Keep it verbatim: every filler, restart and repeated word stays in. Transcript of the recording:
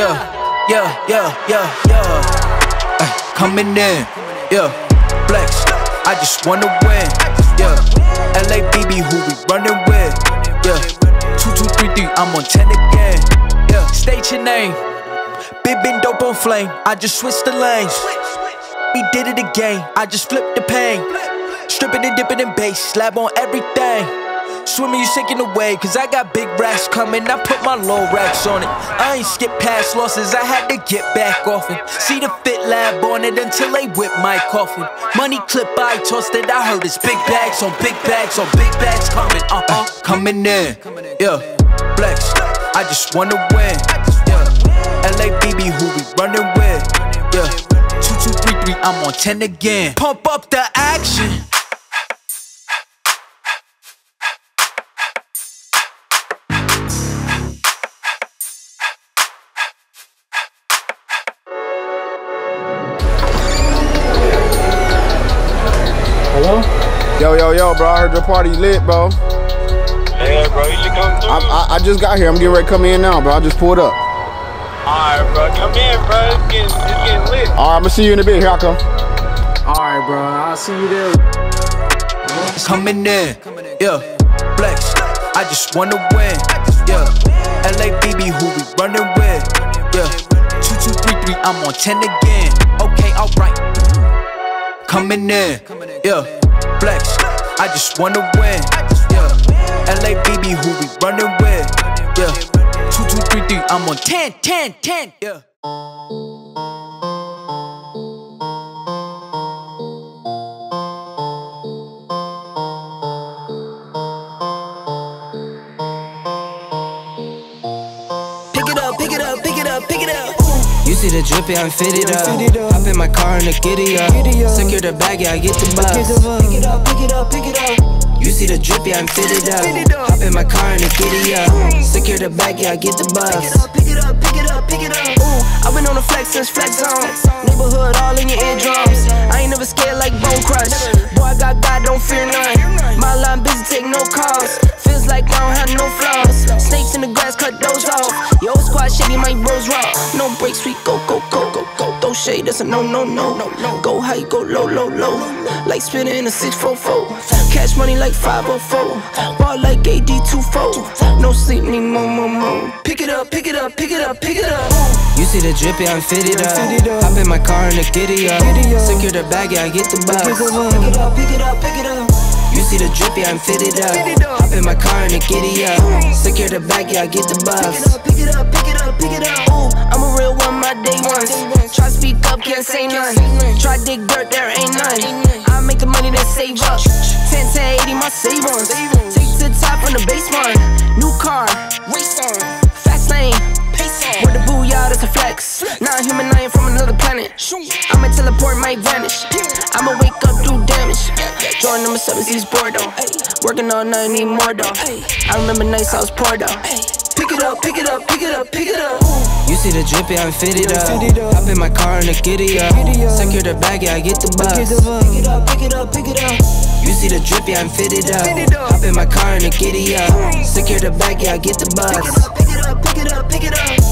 yeah, yeah, yeah, yeah, yeah. Ay, coming in, yeah, flex. I just wanna win, yeah. L A B B, who we running with, yeah. Two, two, three, three, I'm on ten again, yeah. State your name, big been dope on flame. I just switched the lanes. We did it again, I just flipped the pain. Stripping and dipping in bass, slab on everything. Swimming, you sinking away, cause I got big racks coming. I put my low racks on it. I ain't skip past losses, I had to get back off it. See the Fit Lab on it until they whip my coffin. Money clip, I tossed it, I heard it's big bags on big bags on big bags coming, uh-huh. Coming in, yeah, flex. I just wanna win, yeah. L A B B, who we running with, yeah. Two, two, three, three, I'm on ten again. Pump up the action. Hello? Yo, yo, yo, bro, I heard your party lit, bro. Yeah, bro, you should come through. I, I, I just got here. I'm getting ready to come in now, bro. I just pulled up. Alright, bro, come in, bro. It's getting, it's getting lit. Alright, I'm gonna see you in a bit. Here I come. Alright, bro, I'll see you there. Coming in, yeah, flex. I just wanna win, yeah. L A B B, who we running with, yeah. Two, two, three, three, I'm on ten again. Okay, alright. Coming in, yeah, flex. I just wanna win, yeah. L A B B, who we running with, yeah. Two, two, three, three, I'm on ten, ten, ten, yeah. Pick it up, pick it up, pick it up. You see the drippy, I'm fitted up. Hop in my car and the giddy up. Secure the bag, yeah, I get the bus. Pick it up, pick it up, pick it up. You see the drippy, I'm fitted up. Hop in my car and the giddy up. Secure the bag, yeah, I get the bus. Pick it up, pick it up, pick it up. Ooh, I've been on the flex since flex zone. Neighborhood all in your eardrums. I ain't never scared like Bone Crush. Boy, I got God, don't fear none. My line busy, take no calls. Feels like I don't have no flaws. Snakes in the grass, cut those off. Yo, squad shady, my bros raw. No breaks, we go, go, go, go, go. Throw shade, that's a no, no, no, no, no. Go high, go low, low, low. Like spinning in a six four four. Cash money like five oh four. Ball like A D two four. No sleep, need more, more, more. Pick it up, pick it up, pick it up, pick it up. You see the drippy, I'm fitted up. Hop in my car and the giddy up. Secure the bag, yeah, I get the bus. Pick it up, pick it up, pick it up. You see the drippy, I'm fitted up. Hop in my car and the giddy up. Secure the bag, yeah, I get the bus. Pick it up, pick it up, pick it up. Ooh, I'm a real one, my day ones. Try speak up, can't say none. Try dig dirt, there ain't none. I make the money that save up. ten, ten, eighty, my save ones. Take to the top on the base one. New car, race on. Fast lane, pace on. Where the booyah, that's a flex. Not human, I ain't from another planet. I'ma teleport, might vanish. I'ma wake up, do damage. Jordan number seven, he's bored though. Working all night, need more though. I remember nights I was poor though. Pick it up, pick it up, pick it up, pick it up. You see the drippy, I'm fitted up. Hop in my car and the giddy up. Secure the bag, yeah, I get the bus. Pick it up, pick it up, pick it up. You see the drippy, I'm fitted up. Hop in my car and the giddy up. Secure the bag, yeah, I get the bus. Pick it up, pick it up, pick it up.